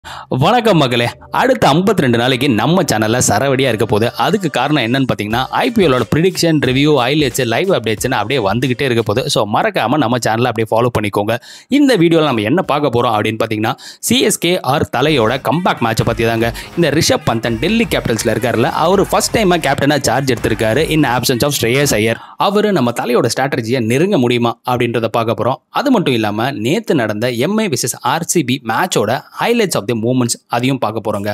வணக்கம் மகளே. அடுத்த 52 நாளைக்கு நம்ம சேனல்ல சரவடியா இருக்க போகுது. அதுக்கு காரணம் என்னன்னு பார்த்தீங்கன்னா, ஐபிஎல்லோட ப்ரிடிக்ஷன், ரிவ்யூ, ஹைலைட்ஸ், லைவ் அப்டேட்ஸ்னு அப்படியே வந்துகிட்டே இருக்க போகுது. ஸோ மறக்காம நம்ம சேனலை அப்படியே ஃபாலோ பண்ணிக்கோங்க. இந்த வீடியோவில் நம்ம என்ன பார்க்க போகிறோம் அப்படின்னு பார்த்தீங்கன்னா, சிஎஸ்கே ஆர் தலையோட கம்பேக் மேட்சை பற்றி தாங்க. இந்த ரிஷப் பந்தன் டெல்லி கேபிட்டல்ஸில் இருக்காருல்ல, அவர் ஃபர்ஸ்ட் டைமாக கேப்டனாக சார்ஜ் எடுத்திருக்காரு in absence of Shreyas Iyer. அவர் நம்ம தலையோட ஸ்ட்ராட்டஜியை நெருங்க முடியுமா அப்படின்றத பார்க்க போகிறோம். அது மட்டும் இல்லாமல் நேற்று நடந்த எம்ஐ VsRCB மேட்சோட ஹைலைட்ஸ் ஆஃப் தி மூமெண்ட்ஸ் அதையும் பார்க்க போகிறோங்க.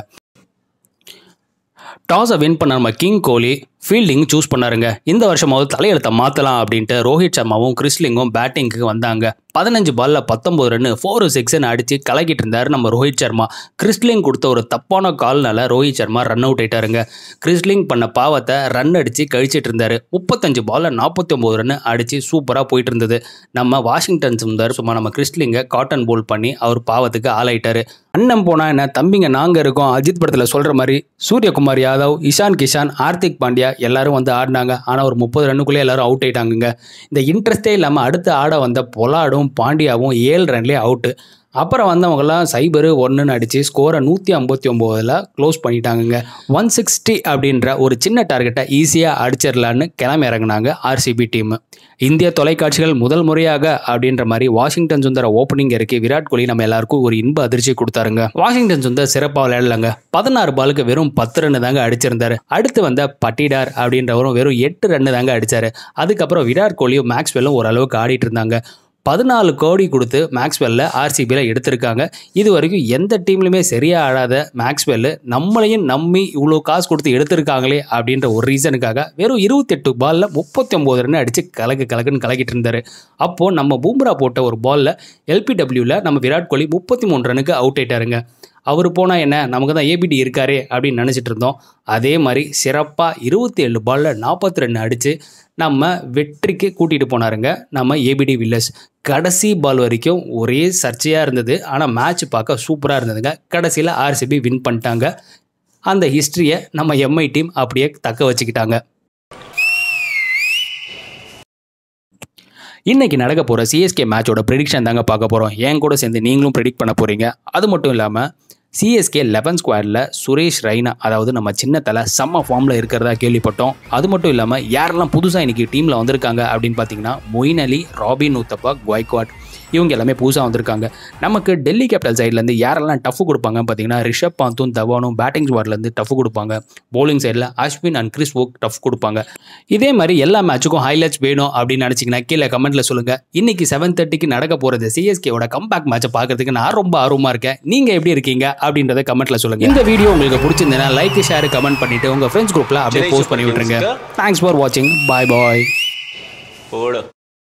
டாஸை வின் பண்ண நம்ம கிங் கோலி ஃபீல்டிங் சூஸ் பண்ணாருங்க. இந்த வருஷமாவது தலையெழுத்தை மாற்றலாம் அப்படின்ட்டு ரோஹித் சர்மாவும் கிறிஸ்லிங்கும் பேட்டிங்க்கு வந்தாங்க. 15 பால்ல 19 ரன் 4 6ன்னு அடிச்சு கலக்கிட்டு இருந்தார் நம்ம ரோஹித் சர்மா. கிறிஸ்லிங் கொடுத்த ஒரு தப்பான கால்னால ரோஹித் சர்மா ரன் அவுட் ஆயிட்டாருங்க. கிறிஸ்லிங் பண்ண பாவத்தை ரன் அடிச்சு கழிச்சிட்டு இருந்தாரு. 35 பால்ல 49 ரன் அடிச்சு சூப்பராக போயிட்டு இருந்தது. நம்ம வாஷிங்டன் சுந்தர் சும்மா நம்ம கிறிஸ்லிங்கை காட்டன் போல் பண்ணி அவர் பாவத்துக்கு ஆளாயிட்டாரு. அண்ணன் போனா என்ன தம்பிங்க நாங்கள் இருக்கோம் அஜித் படத்தில் சொல்கிற மாதிரி சூரியகுமார் யாதவ், இஷான் கிஷான், ஹார்திக் பாண்டியா எல்லாரும் வந்து ஆடினாங்க. ஆனால் ஒரு 30 ரன்னுக்குள்ளே எல்லாரும் அவுட் ஆயிட்டாங்க. இந்த இன்ட்ரெஸ்டே இல்லாமல் அடுத்து ஆட வந்த பொலாடும் பாண்டியாவும் 7 ரன்லேயே அவுட்டு. அப்புறம் வந்தவங்கலாம் 0-1 அடித்து ஸ்கோரை 159 க்ளோஸ் பண்ணிட்டாங்க. 160 அப்படின்ற ஒரு சின்ன டார்கெட்டை ஈஸியாக அடிச்சிடலான்னு கிளம்பி இறங்கினாங்க ஆர்சிபி டீம். இந்திய தொலைக்காட்சிகள் முதல் முறையாக அப்படின்ற மாதிரி வாஷிங்டன் சுந்தர ஓப்பனிங் இறக்கி விராட் கோலி நம்ம எல்லாருக்கும் ஒரு இன்ப அதிர்ச்சி கொடுத்தாருங்க. வாஷிங்டன் சுந்தர் சிறப்பாக விளையாடலங்க. 16 பாலுக்கு வெறும் 10 ரன் தாங்க அடிச்சிருந்தாரு. அடுத்து வந்த பட்டிடார் அப்படின்றவரும் வெறும் 8 ரன் தாங்க அடிச்சாரு. அதுக்கப்புறம் விராட் கோலியும் மேக்ஸ்வெல்லும் ஓரளவுக்கு ஆடிட்டு இருந்தாங்க. 14 கோடி கொடுத்து மேக்ஸ்வெல்ல ஆர்சிபியில் எடுத்திருக்காங்க. இது வரைக்கும் எந்த டீம்லையுமே சரியாக ஆடாத மேக்ஸ்வெல் நம்மளையும் நம்பி இவ்வளோ காசு கொடுத்து எடுத்திருக்காங்களே அப்படின்ற ஒரு ரீசனுக்காக வெறும் 28 பாலில் 39 ரன் அடித்து கலக்குன்னு கலக்கிட்டு இருந்தார். அப்போது நம்ம பூம்ரா போட்ட ஒரு பாலில் எல்பிடபிள்யூவில் நம்ம விராட் கோலி 33 ரனுக்கு அவுட் ஆயிட்டாருங்க. அவர் போனால் என்ன நமக்கு தான் ஏபிடி இருக்காரே அப்படின்னு நினச்சிட்டு இருந்தோம். அதே மாதிரி சிறப்பாக 27 பாலில் 40 ரன் அடித்து நம்ம வெற்றிக்கு கூட்டிகிட்டு போனாருங்க நம்ம ஏபிடி வில்லர்ஸ். கடைசி பால் வரைக்கும் ஒரே சர்ச்சையாக இருந்தது. ஆனால் மேட்ச் பார்க்க சூப்பராக இருந்ததுங்க. கடைசியில் ஆர்சிபி வின் பண்ணிட்டாங்க. அந்த ஹிஸ்ட்ரியை நம்ம எம்ஐ டீம் அப்படியே தக்க வச்சுக்கிட்டாங்க. இன்றைக்கி நடக்க போகிற சிஎஸ்கே மேட்சோட ப்ரெடிக்ஷன் தாங்க பார்க்க போகிறோம். என் கூட சேர்ந்து நீங்களும் ப்ரெடிக்ட் பண்ண போகிறீங்க. அது மட்டும் இல்லாமல் சிஎஸ்கே 11 ஸ்குவாடில் சுரேஷ் ரெய்னா அதாவது நம்ம சின்ன தலை செம்ம ஃபார்மில் இருக்கிறதா கேள்விப்பட்டோம். அது மட்டும் இல்லாமல் யாரெல்லாம் புதுசாக இன்றைக்கி டீமில் வந்திருக்காங்க அப்படின்னு பார்த்தீங்கன்னா மொயின் அலி, ராபின் உத்தப்பா, குவைக்வாட் இவங்க எல்லாமே புதுசாக வந்திருக்காங்க. நமக்கு டெல்லி கேபிட்டல் சைட்லேருந்து யாரெல்லாம் டஃப் கொடுப்பாங்கன்னு பார்த்தீங்கன்னா ரிஷப் பந்தும் தவானும் பேட்டிங் ஸ்குவாட்லேருந்து டஃப் கொடுப்பாங்க. பவுலிங் சைடில் Ashwin and Chris Woakes tough கொடுப்பாங்க. இதே மாதிரி எல்லா மேட்சுக்கும் ஹைலைட்ஸ் வேணும் அப்படின்னு நினச்சிங்கன்னா கீழே கமெண்ட்டில் சொல்லுங்கள். இன்றைக்கி 7:30க்கு நடக்க போகிறது சிஎஸ்கேவோட கம்பேக் மேட்சை பார்க்கறதுக்கு நான் ரொம்ப ஆர்வமாக இருக்கேன். நீங்கள் எப்படி இருக்கீங்க அப்படின்றத கமெண்ட்டில் சொல்லுங்கள். இந்த வீடியோ உங்களுக்கு பிடிச்சிருந்தேன்னா லைக், ஷேர், கமெண்ட் பண்ணிவிட்டு உங்கள் ஃப்ரெண்ட்ஸ் குரூப்பில் அப்படியே போஸ்ட் பண்ணி விட்டுருங்க. தேங்க்ஸ் ஃபார் வாட்சிங். பாய் பாய்.